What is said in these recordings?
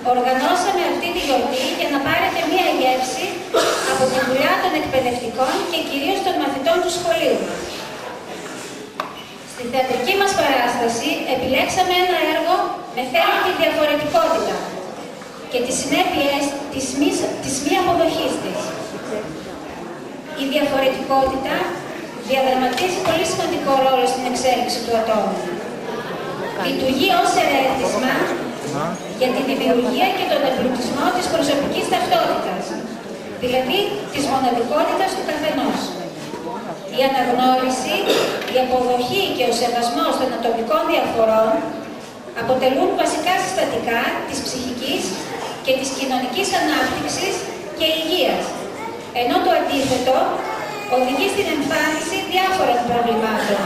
οργανώσαμε αυτή τη γιορτή για να πάρετε μία γεύση από τη δουλειά των εκπαιδευτικών και κυρίως των μαθητών του σχολείου μας. Στη θεατρική μας παράσταση επιλέξαμε ένα έργο με θέμα τη διαφορετικότητα και τις συνέπειες της μη αποδοχής της. Η διαφορετικότητα διαδραματίζει πολύ σημαντικό ρόλο στην εξέλιξη του ατόμου. Λειτουργεί ως ερέθισμα για τη δημιουργία και τον εμπλουτισμό της προσωπικής ταυτότητας, δηλαδή της μοναδικότητας του καθενός. Η αναγνώριση, η αποδοχή και ο σεβασμός των ατομικών διαφορών αποτελούν βασικά συστατικά της ψυχικής και της κοινωνικής ανάπτυξης και υγείας, ενώ το αντίθετο οδηγεί στην εμφάνιση διάφορων προβλημάτων.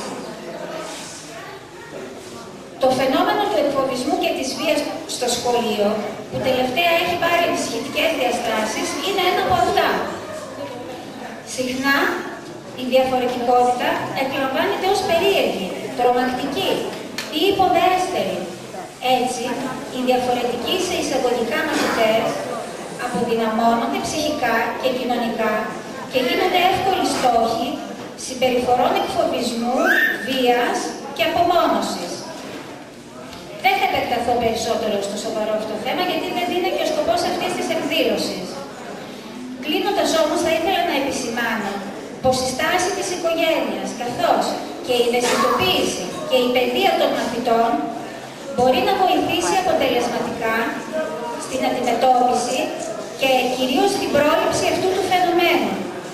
Το φαινόμενο του εκφοβισμού και της βίας στο σχολείο, που τελευταία έχει πάρει σχετικές διαστάσεις, είναι ένα από αυτά. Συχνά, η διαφορετικότητα εκλαμβάνεται ως περίεργη, τρομακτική ή υποδέστερη. Έτσι, οι διαφορετικοί σε εισαγωγικά μαθητές αποδυναμώνονται ψυχικά και κοινωνικά και γίνονται εύκολοι στόχοι συμπεριφορών εκφοβισμού, βίας και απομόνωσης. Δεν θα επεκταθώ περισσότερο στο σοβαρό αυτό θέμα, γιατί δεν είναι και ο σκοπός αυτής της εκδήλωσης. Κλείνοντας όμως, θα ήθελα να επισημάνω πως η στάση της οικογένειας, καθώς και η ευαισθητοποίηση και η παιδεία των μαθητών μπορεί να βοηθήσει αποτελεσματικά στην αντιμετώπιση και κυρίως στην πρόληψη αυτού του φαινομένου.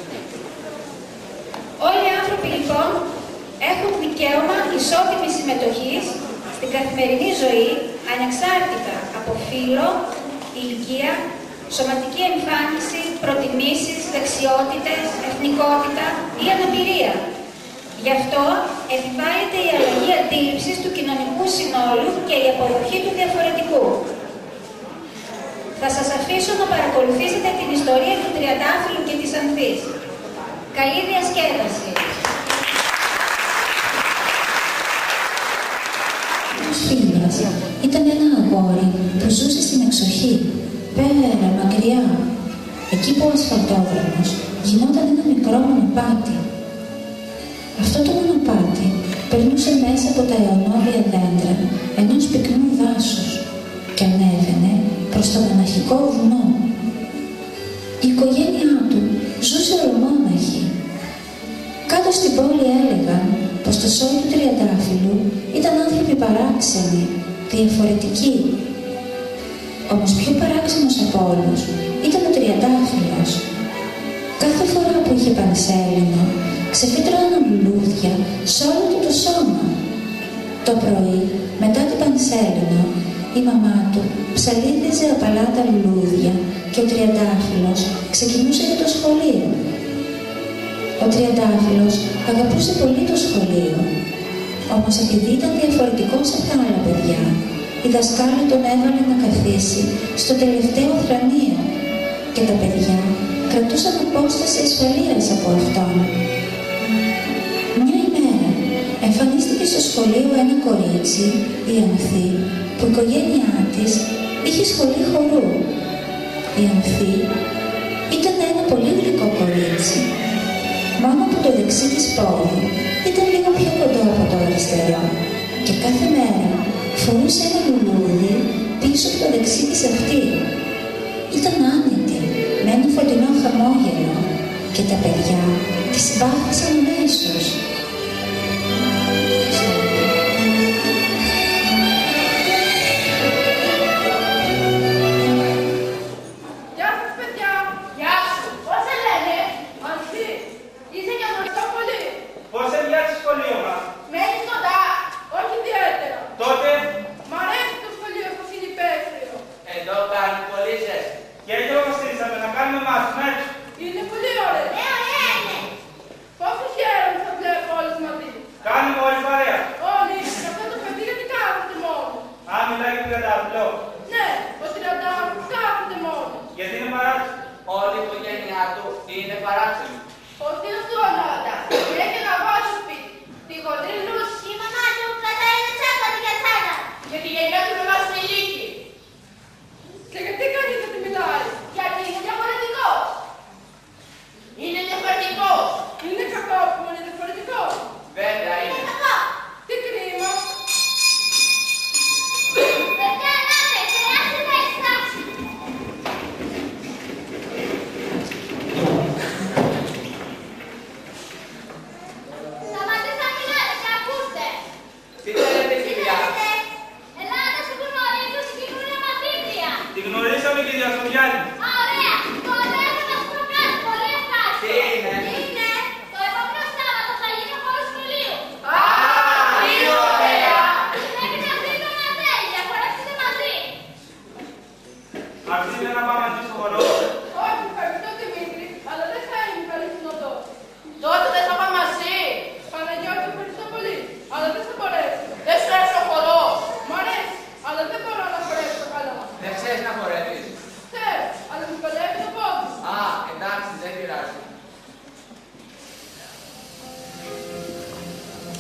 Όλοι οι άνθρωποι, λοιπόν, έχουν δικαίωμα ισότιμης συμμετοχής στην καθημερινή ζωή, ανεξάρτητα από φύλο, ηλικία, σωματική εμφάνιση, προτιμήσεις, δεξιότητες, εθνικότητα ή αναπηρία. Γι' αυτό επιβάλλεται η αλλαγή αντίληψης του κοινωνικού συνόλου και η αποδοχή του διαφορετικού. Θα σας αφήσω να παρακολουθήσετε την ιστορία του Τριαντάφυλλου και της Ανθής. Καλή διασκέδαση! Ήταν ένα αγόρι που ζούσε στην εξοχή, πέρα, μακριά, εκεί που ο ασφαλτόδρομος γινόταν ένα μικρό μονοπάτι. Αυτό το μονοπάτι περνούσε μέσα από τα αιωνόδια δέντρα ενός πυκνού δάσους και ανέβαινε προς το μοναχικό βουνό. Η οικογένειά του ζούσε ολομόναχη. Κάτω στην πόλη έλεγαν πως το σόι του Τριαντάφυλλου ήταν άνθρωποι παράξενοι, διαφορετικοί. Όμως πιο παράξενος από όλους ήταν ο Τριαντάφυλλος. Κάθε φορά που είχε πανσέλινο, ξεφύτρωναν λουλούδια σε όλο του το σώμα. Το πρωί, μετά το πανσέλινο, η μαμά του ψαλίδιζε απαλά τα λουλούδια και ο Τριαντάφυλλος ξεκινούσε για το σχολείο. Ο Τριαντάφυλλος αγαπούσε πολύ το σχολείο, όμως επειδή ήταν διαφορετικός από τα άλλα παιδιά, η δασκάλα τον έβαλε να καθίσει στο τελευταίο θρανείο και τα παιδιά κρατούσαν απόσταση ασφαλείας από αυτόν. Μια ημέρα εμφανίστηκε στο σχολείο ένα κορίτσι, η Ανθή, που η οικογένειά της είχε σχολή χορού. Η Ανθή ήταν ένα πολύ γλυκό κορίτσι. Μόνο από το δεξί της πόδι ήταν λίγο πιο κοντό από το αριστερό και κάθε μέρα φορούσε ένα λουλούδι πίσω από το δεξί της αυτί. Ήταν άνετη, με ένα φωτεινό χαμόγελο και τα παιδιά τη συμπάθησαν αμέσως. Είναι πολύ ωραίο. Πόσο χαίρομαι που θα βλέπω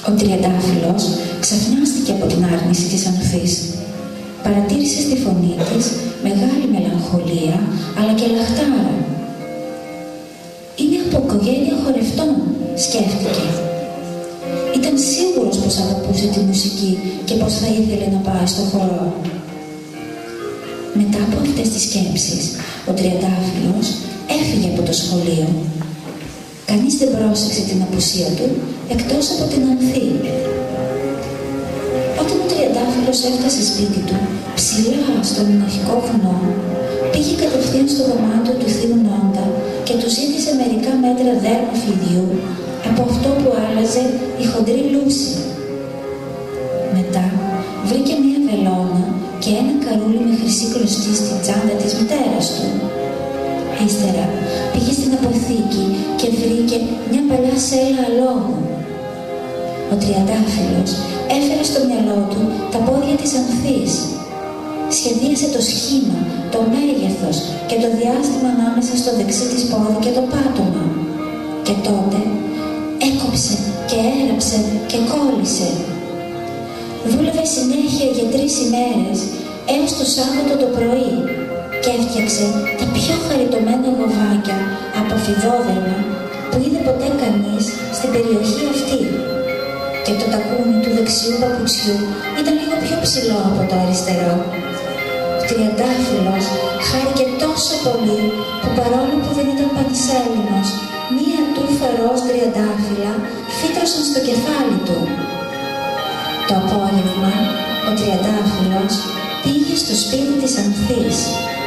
Ο τριαντάφυλλος ξαφνιάστηκε από την άρνηση της Ανθής. Παρατήρησε στη φωνή της μεγάλη μελαγχολία, αλλά και λαχτάρα. «Είναι από οικογένεια χορευτών», σκέφτηκε. Ήταν σίγουρος πως αγαπούσε τη μουσική και πως θα ήθελε να πάει στο χορό. Μετά από αυτές τις σκέψεις, ο τριαντάφυλλος έφυγε από το σχολείο. Κανείς δεν πρόσεξε την απουσία του, εκτός από την Ανθή. Όταν ο τριαντάφυλλος έφτασε σπίτι του, ψηλά στον μοναχικό βουνό, πήγε κατευθείαν στο δωμάτιο του θείου Νόντα και του ζήτησε μερικά μέτρα δέρμα φιδιού από αυτό που άλλαζε η χοντρή λούση. Μετά βρήκε μία βελόνα και ένα καρούλι με χρυσή κλωστή στην τσάντα της μητέρας του. Ύστερα πήγε στην αποθήκη και βρήκε μια παλιά σέλα αλόγου. Ο τριαντάφυλλος έφερε στο μυαλό του τα πόδια της Ανθής. Σχεδίασε το σχήμα, το μέγεθος και το διάστημα ανάμεσα στο δεξί της πόδι και το πάτωμα. Και τότε έκοψε και έραψε και κόλλησε. Δούλευε συνέχεια για 3 ημέρες έως το Σάββατο το πρωί και έφτιαξε τα πιο χαριτωμένα γοβάκια από φιδόδερμα που είδε ποτέ κανείς στην περιοχή αυτή. Και το τακούνι του δεξιού παπουτσιού ήταν λίγο πιο ψηλό από το αριστερό. Ο τριαντάφυλλος χάρηκε τόσο πολύ που παρόλο που δεν ήταν πανσέλινος, μία τούφα ροζ τριαντάφυλλα φύτρωσαν στο κεφάλι του. Το απόγευμα, ο τριαντάφυλλος πήγε στο σπίτι της Ανθής.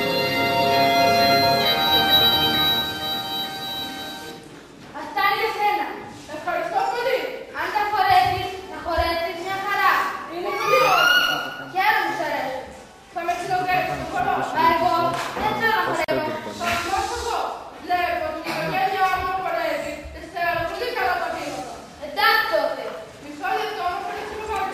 Αυτά είναι για σένα. Ευχαριστώ πολύ. Αν τα φορέσεις, θα χορέψεις μια χαρά. Είναι πολύ ωραίο. Χαίρομαι που σ' αρέσει. Θα με ξυλοκαίσεις στο χορό. Μα εγώ δεν θέλω να χορεύω. Θα με ξυλώσω εγώ. Βλέπω ότι η οικογένειά μου χορεύει και θέλω πολύ καλά τα βήματα. Εντάξει τότε. Μισό λεπτό να φορέσει το χορό.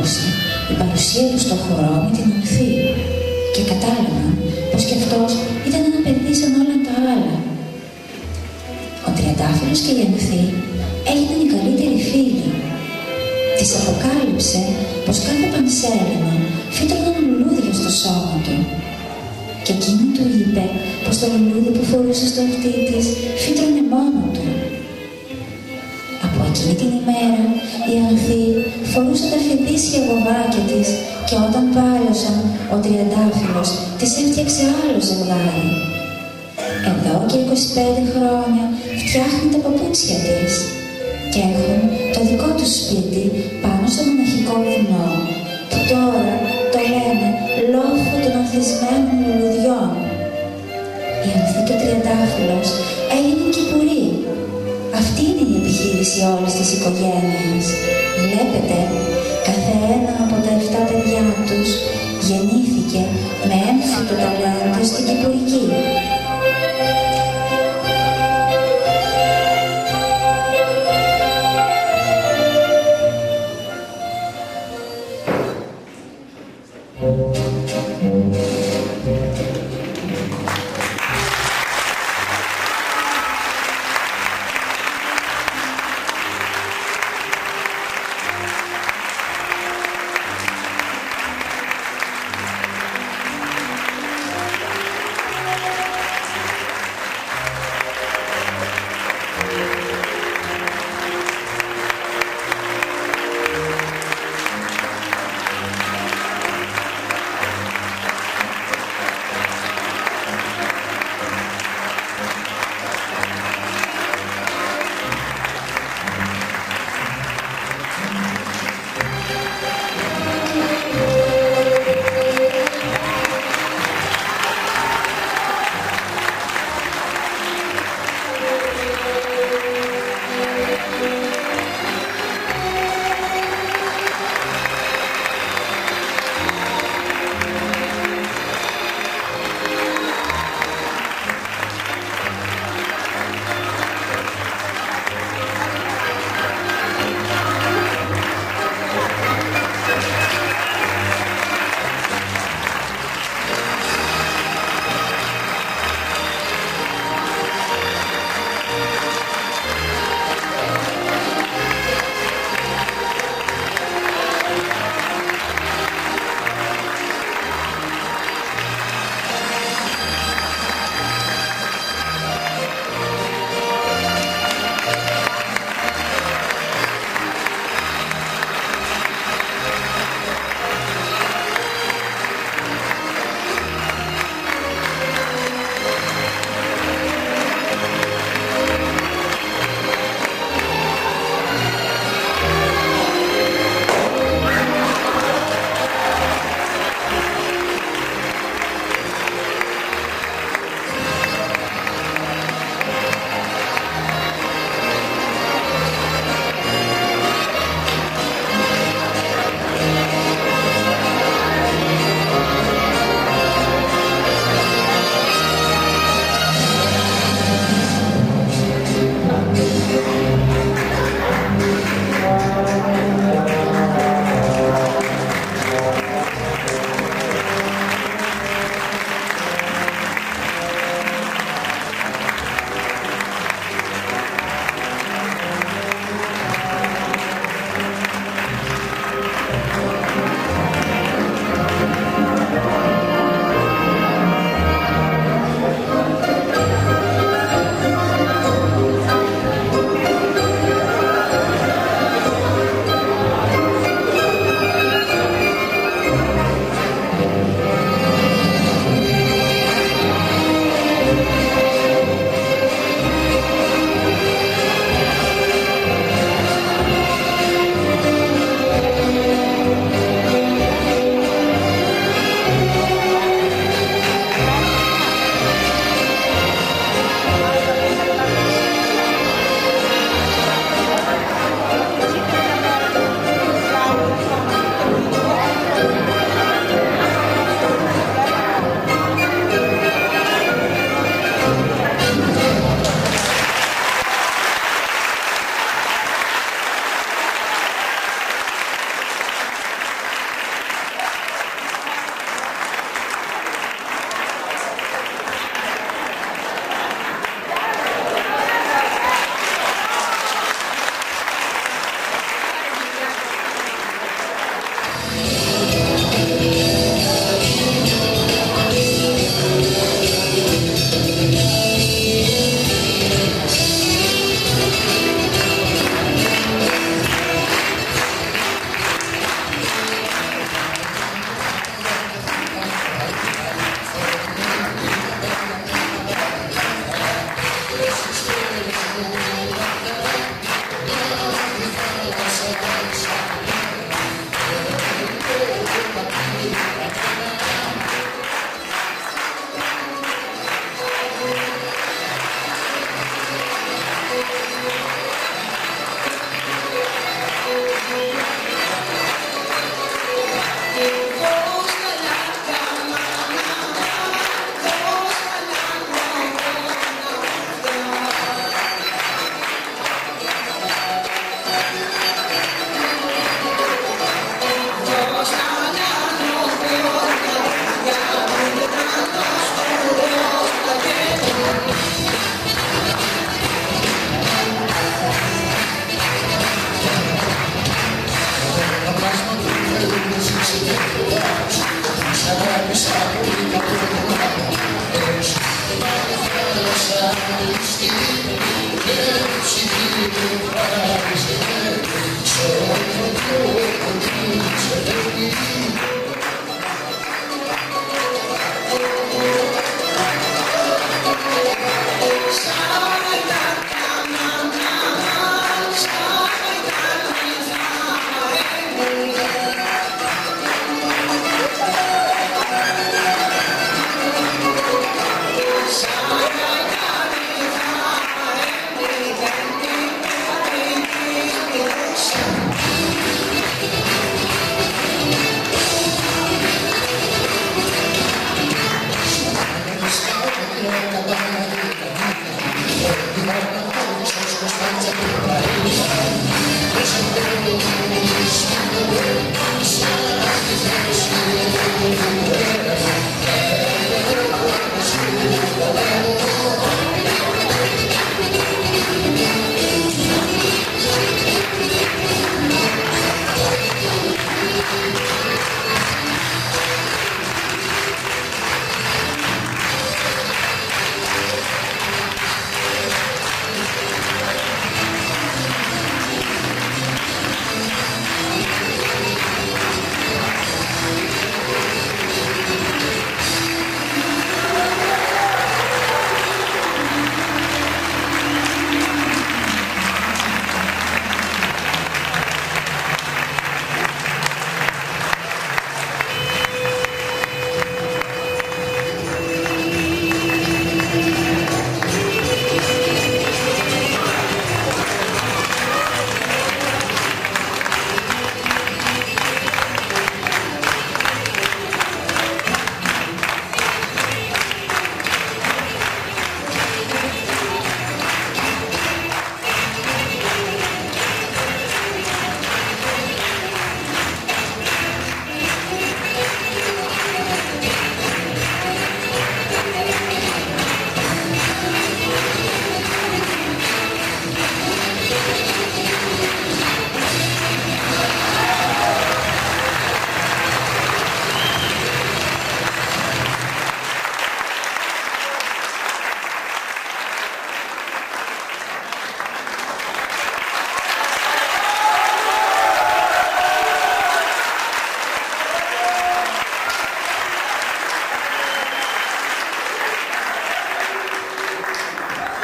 εντύπωση η παρουσία του στο χορό με την Ανθή και κατάλαβαν πως κι αυτός ήταν ένα παιδί σαν όλα τα άλλα. Ο Τριαντάφυλλος και η Ανθή έγιναν οι καλύτεροι φίλοι. Της αποκάλυψε πως κάθε Πανσέλινο φύτρωναν λουλούδια στο σώμα του και εκείνη του είπε πως το λουλούδι που φορούσε στο αυτί της φύτρωνε μόνο του. Από εκείνη την ημέρα η Ανθή φορούσε τα φιδίσια βοβάκια της και όταν πάλωσαν ο Τριαντάφυλλος της έφτιαξε άλλο ζευγάρι. Εδώ και 25 χρόνια φτιάχνει τα παπούτσια της και έχουν το δικό τους σπίτι πάνω στο μοναχικό βουνό που τώρα το λένε λόφο των ανθισμένων λουλουδιών. Η Ανθή και ο Τριαντάφυλλος έγιναν κυπουροί. Αυτή είναι η επιχείρηση όλης της οικογένειας. Βλέπετε, καθένα από τα 7 παιδιά τους γεννήθηκε με έμφυτο ταλέντο στην κυπουρική.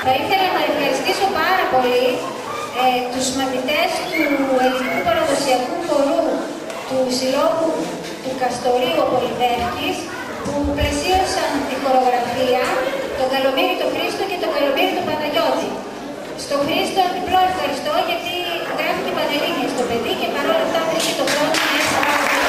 Θα ήθελα να ευχαριστήσω πάρα πολύ τους μαθητές του ελληνικού παραδοσιακού χορού του Συλλόγου του Καστορίου Πολυδέρκης που πλαισίωσαν τη χορογραφία, τον Καλομήρη τον Χρήστο και τον Καλομήρη τον Παναγιώτη. Στον Χρήστο διπλό ευχαριστώ γιατί γράφει και πανελλήνια στο παιδί και παρόλα αυτά βρήκε το χρόνο να έρθει πάρα πολύ.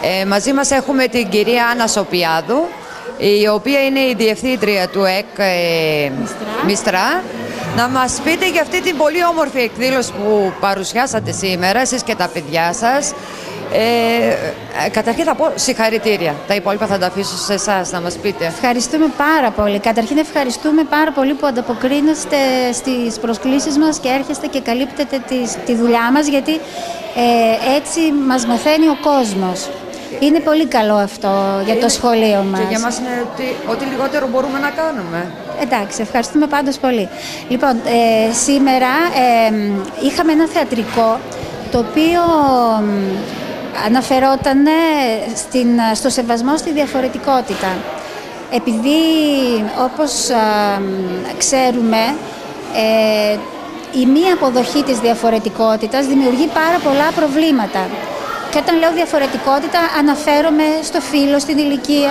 Μαζί μας έχουμε την κυρία Άννα Σοπιάδου, η οποία είναι η διευθύντρια του ΕΚ Μιστρά. Να μας πείτε για αυτή την πολύ όμορφη εκδήλωση που παρουσιάσατε σήμερα, εσείς και τα παιδιά σας. Καταρχήν θα πω συγχαρητήρια. Τα υπόλοιπα θα τα αφήσω σε εσάς να μας πείτε. Ευχαριστούμε πάρα πολύ. Καταρχήν ευχαριστούμε πάρα πολύ που ανταποκρίνεστε στις προσκλήσεις μας και έρχεστε και καλύπτετε τη δουλειά μας, γιατί έτσι μας μαθαίνει ο κόσμος. Είναι πολύ καλό αυτό για το σχολείο μας. Και για μας είναι ό,τι λιγότερο μπορούμε να κάνουμε. Εντάξει, ευχαριστούμε πάντως πολύ. Λοιπόν, σήμερα είχαμε ένα θεατρικό το οποίο αναφερόταν στο σεβασμό στη διαφορετικότητα. Επειδή, όπως ξέρουμε, η μη αποδοχή της διαφορετικότητας δημιουργεί πάρα πολλά προβλήματα. Και όταν λέω διαφορετικότητα, αναφέρομαι στο φύλο, στην ηλικία,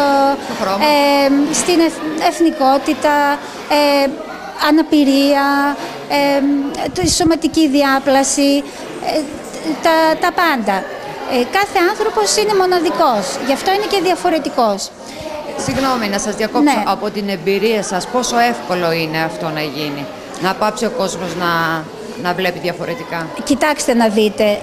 στην εθνικότητα, αναπηρία, τη σωματική διάπλαση, τα πάντα. Κάθε άνθρωπος είναι μοναδικός, γι' αυτό είναι και διαφορετικός. Συγγνώμη να σας διακόψω, ναι. Από την εμπειρία σας, πόσο εύκολο είναι αυτό να γίνει, να πάψει ο κόσμος να βλέπει διαφορετικά? Κοιτάξτε να δείτε,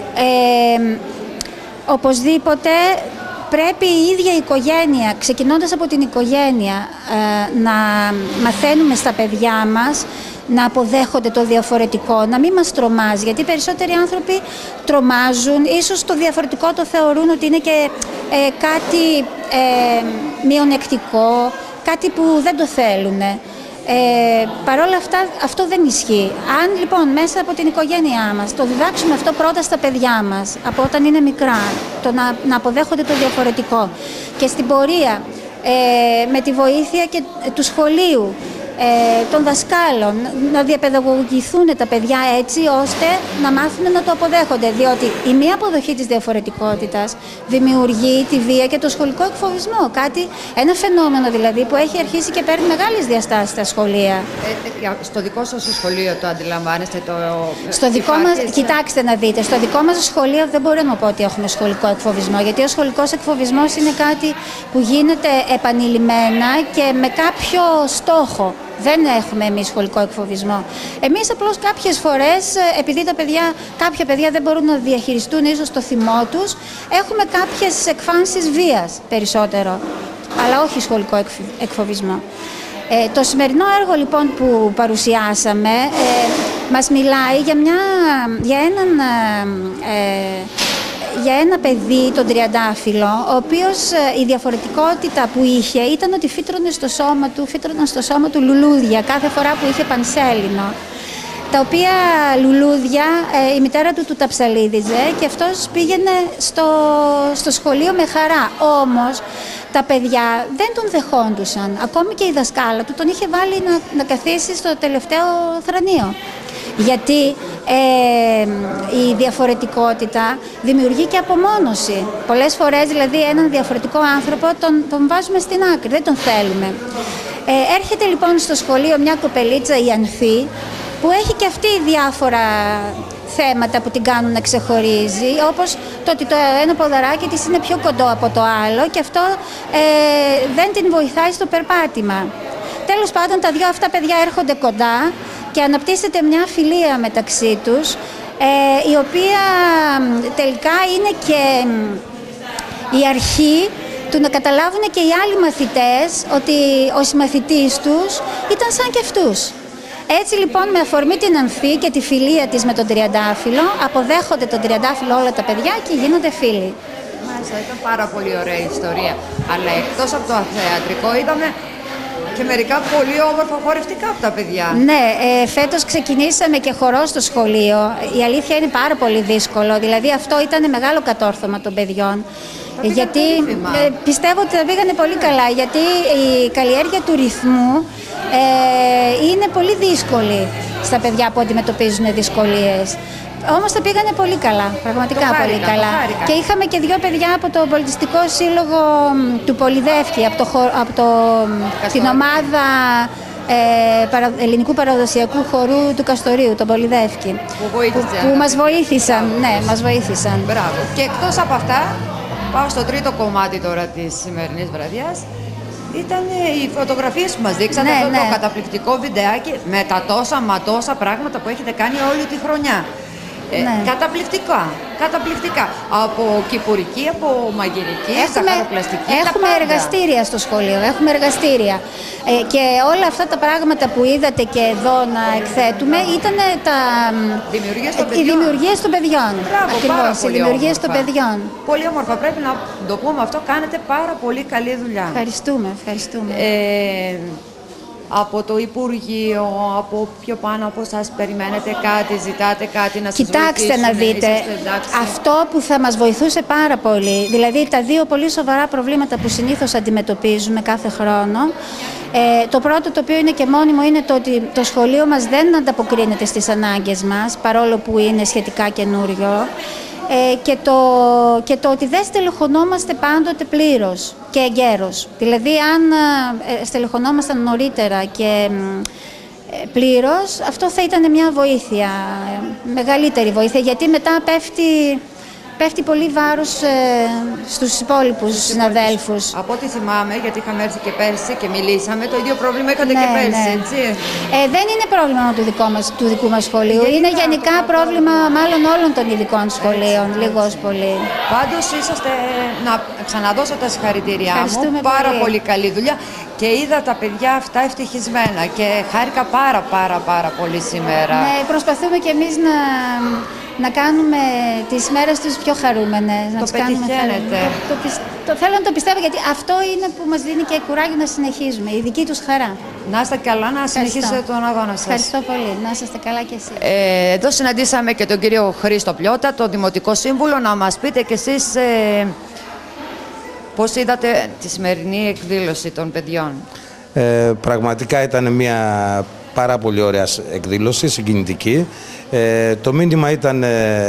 οπωσδήποτε πρέπει η ίδια η οικογένεια, ξεκινώντας από την οικογένεια, να μαθαίνουμε στα παιδιά μας να αποδέχονται το διαφορετικό, να μην μας τρομάζει, γιατί περισσότεροι άνθρωποι τρομάζουν, ίσως το διαφορετικό το θεωρούν ότι είναι και κάτι μειονεκτικό, κάτι που δεν το θέλουν. Παρ' όλα αυτά, αυτό δεν ισχύει. Αν λοιπόν μέσα από την οικογένειά μας το διδάξουμε αυτό πρώτα στα παιδιά μας, από όταν είναι μικρά, το να αποδέχονται το διαφορετικό, και στην πορεία με τη βοήθεια και του σχολείου, των δασκάλων, να διαπαιδαγωγηθούν τα παιδιά έτσι ώστε να μάθουν να το αποδέχονται, διότι η μη αποδοχή της διαφορετικότητας δημιουργεί τη βία και το σχολικό εκφοβισμό, ένα φαινόμενο δηλαδή που έχει αρχίσει και παίρνει μεγάλες διαστάσεις στα σχολεία. Στο δικό σας σχολείο το αντιλαμβάνεστε? Στο δικό μας, κοιτάξτε να δείτε, στο δικό μας σχολείο δεν μπορώ να πω ότι έχουμε σχολικό εκφοβισμό, γιατί ο σχολικός εκφοβισμός είναι κάτι που γίνεται επανειλημμένα και με κάποιο στόχο. Δεν έχουμε εμείς σχολικό εκφοβισμό. Εμείς απλώς κάποιες φορές, επειδή κάποια παιδιά δεν μπορούν να διαχειριστούν ίσως το θυμό τους, έχουμε κάποιες εκφάνσεις βίας περισσότερο, αλλά όχι σχολικό εκφοβισμό. Το σημερινό έργο λοιπόν που παρουσιάσαμε μας μιλάει για ένα παιδί, τον τριαντάφυλλο, ο οποίος η διαφορετικότητα που είχε ήταν ότι φύτρωναν στο σώμα του λουλούδια κάθε φορά που είχε πανσέλινο, τα οποία λουλούδια η μητέρα του τα ψαλίδιζε και αυτός πήγαινε στο σχολείο με χαρά. Όμως τα παιδιά δεν τον δεχόντουσαν, ακόμη και η δασκάλα του τον είχε βάλει να καθίσει στο τελευταίο θρανείο. Γιατί η διαφορετικότητα δημιουργεί και απομόνωση. Πολλές φορές δηλαδή έναν διαφορετικό άνθρωπο τον βάζουμε στην άκρη, δεν τον θέλουμε. Έρχεται λοιπόν στο σχολείο μια κοπελίτσα, η Ανθή, που έχει και αυτή διάφορα θέματα που την κάνουν να ξεχωρίζει, όπως το ότι το ένα ποδαράκι της είναι πιο κοντό από το άλλο και αυτό δεν την βοηθάει στο περπάτημα. Τέλος πάντων, τα δύο αυτά παιδιά έρχονται κοντά και αναπτύσσεται μια φιλία μεταξύ τους, η οποία τελικά είναι και η αρχή του να καταλάβουν και οι άλλοι μαθητές ότι ο συμμαθητής τους ήταν σαν και αυτούς. Έτσι λοιπόν, με αφορμή την Ανθή και τη φιλία της με τον τριαντάφυλλο, αποδέχονται τον τριαντάφυλλο όλα τα παιδιά και γίνονται φίλοι. Μάλιστα, ήταν πάρα πολύ ωραία ιστορία. Αλλά εκτός από το θεατρικό είδαμε και μερικά πολύ όμορφα χορευτικά από τα παιδιά. Ναι, φέτος ξεκινήσαμε και χορό στο σχολείο. Η αλήθεια είναι πάρα πολύ δύσκολο. Δηλαδή αυτό ήταν μεγάλο κατόρθωμα των παιδιών. Γιατί πιστεύω ότι τα πήγανε πολύ καλά. Γιατί η καλλιέργεια του ρυθμού είναι πολύ δύσκολη στα παιδιά που αντιμετωπίζουν δυσκολίες. Όμως τα πήγανε πολύ καλά, πραγματικά πολύ καλά. Και είχαμε και δύο παιδιά από το Πολιτιστικό Σύλλογο του Πολυδεύκη, από την ομάδα ελληνικού παραδοσιακού χορού του Καστορίου, τον Πολυδεύκη. Που μας βοήθησαν, ναι, μας βοήθησαν. Μπράβο. Και εκτός από αυτά, Πάω στο τρίτο κομμάτι τώρα της σημερινής βραδιάς. Ήταν οι φωτογραφίες που μας δείξατε, Ναι, αυτό ναι. το καταπληκτικό βιντεάκι με τα τόσα πράγματα που έχετε κάνει όλη τη χρονιά. Ναι. Καταπληκτικά. Από κυπουρική, από μαγειρική, ζαχαροπλαστική. Έχουμε εργαστήρια στο σχολείο, έχουμε εργαστήρια. Και όλα αυτά τα πράγματα που είδατε και εδώ να εκθέτουμε ήταν οι δημιουργίες των παιδιών. Μπράβο, Ακριβώς, οι δημιουργίες των παιδιών. Πολύ όμορφα, πρέπει να το πούμε αυτό, κάνετε πάρα πολύ καλή δουλειά. Ευχαριστούμε. Από το Υπουργείο, από πιο πάνω από σας περιμένετε κάτι, ζητάτε κάτι να σας Κοιτάξτε να δείτε, αυτό που θα μας βοηθούσε πάρα πολύ, δηλαδή τα δύο πολύ σοβαρά προβλήματα που συνήθως αντιμετωπίζουμε κάθε χρόνο, το πρώτο, το οποίο είναι και μόνιμο, είναι το ότι το σχολείο μας δεν ανταποκρίνεται στις ανάγκες μας, παρόλο που είναι σχετικά καινούριο, και το ότι δεν στελεχωνόμαστε πάντοτε πλήρως και εγκαίρως. Δηλαδή, αν στελεχωνόμασταν νωρίτερα και πλήρως, αυτό θα ήταν μια βοήθεια, μεγαλύτερη βοήθεια, γιατί μετά πέφτει πολύ βάρος στους υπόλοιπους συναδέλφους. Από ό,τι θυμάμαι, γιατί είχαμε έρθει και πέρσι και μιλήσαμε, το ίδιο πρόβλημα είχατε και πέρσι, έτσι. Δεν είναι πρόβλημα του δικού μας σχολείου, είναι γενικά πρόβλημα μάλλον όλων των ειδικών σχολείων, λίγος πολύ. Πάντως είσαστε, να ξαναδώσω τα συγχαρητήριά μου, πάρα πολύ καλή δουλειά και είδα τα παιδιά αυτά ευτυχισμένα και χάρηκα πάρα πολύ σήμερα. Ναι, προσπαθούμε κι εμείς να κάνουμε τις μέρες τους πιο χαρούμενες. Το πετυχαίνετε. Θέλω να το πιστεύω, γιατί αυτό είναι που μας δίνει και κουράγιο να συνεχίζουμε, η δική τους χαρά. Να είστε καλά, να συνεχίσετε τον αγώνα σας. Ευχαριστώ πολύ. Να είστε καλά κι εσείς. Εδώ συναντήσαμε και τον κύριο Χρήστο Πλιώτα, τον Δημοτικό Σύμβουλο. Να μας πείτε κι εσείς πώς είδατε τη σημερινή εκδήλωση των παιδιών. Πραγματικά ήταν μια πάρα πολύ ωραία εκδήλωση, συγκινητική. Το μήνυμα ήταν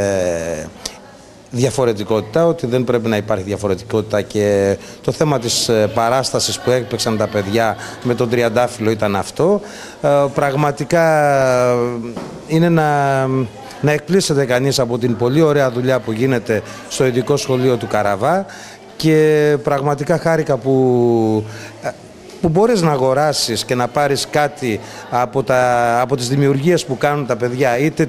διαφορετικότητα, ότι δεν πρέπει να υπάρχει διαφορετικότητα, και το θέμα της παράστασης που έπαιξαν τα παιδιά με τον τριαντάφυλλο ήταν αυτό. Πραγματικά είναι να εκπλήσεται κανείς από την πολύ ωραία δουλειά που γίνεται στο ειδικό σχολείο του Καραβά, και πραγματικά χάρηκα που μπορείς να αγοράσεις και να πάρεις κάτι από τις δημιουργίες που κάνουν τα παιδιά, είτε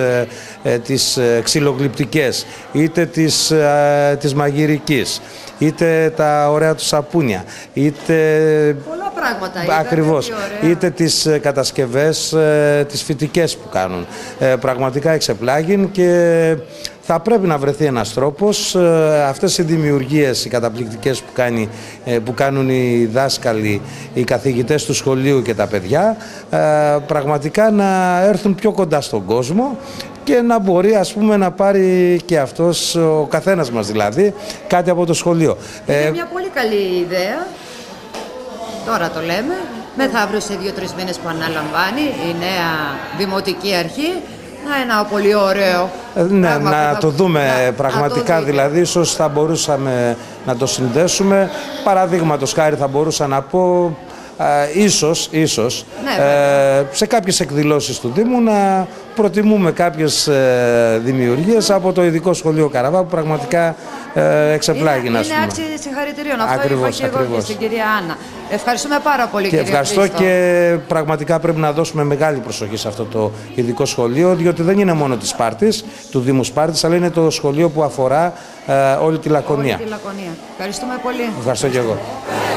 τις ξυλογλυπτικές, είτε τις μαγειρικής, είτε τα ωραία του σαπούνια, είτε πολλά πράγματα, ακριβώς, είτε τις κατασκευές, τις φυτικές που κάνουν. Πραγματικά εξεπλάγην, και θα πρέπει να βρεθεί ένας τρόπος αυτές οι δημιουργίες, οι καταπληκτικές που κάνουν οι δάσκαλοι, οι καθηγητές του σχολείου και τα παιδιά, πραγματικά να έρθουν πιο κοντά στον κόσμο και να μπορεί, ας πούμε, να πάρει και αυτός, ο καθένας μας δηλαδή, κάτι από το σχολείο. Είναι μια πολύ καλή ιδέα. Τώρα το λέμε. Μεθαύριο σε 2-3 μήνες που αναλαμβάνει η νέα Δημοτική Αρχή. Ένα πολύ ωραίο ναι, να το δούμε πραγματικά, δηλαδή ίσως θα μπορούσαμε να το συνδέσουμε. Παραδείγματος χάρη θα μπορούσα να πω ίσως ναι, σε κάποιες εκδηλώσεις του Δήμου να προτιμούμε κάποιες δημιουργίες από το ειδικό σχολείο Καραβά, που πραγματικά εξεπλάγει, να πούμε. Είναι άξιοι συγχαρητηρίων. Αυτό είπα και εγώ και στην κυρία Άννα. Ευχαριστούμε πάρα πολύ, και ευχαριστώ, και πραγματικά πρέπει να δώσουμε μεγάλη προσοχή σε αυτό το ειδικό σχολείο, διότι δεν είναι μόνο της Σπάρτης, του Δήμου Σπάρτης, αλλά είναι το σχολείο που αφορά όλη τη Λακωνία. Όλη τη Λακωνία. Ευχαριστούμε πολύ. Ευχαριστώ και εγώ.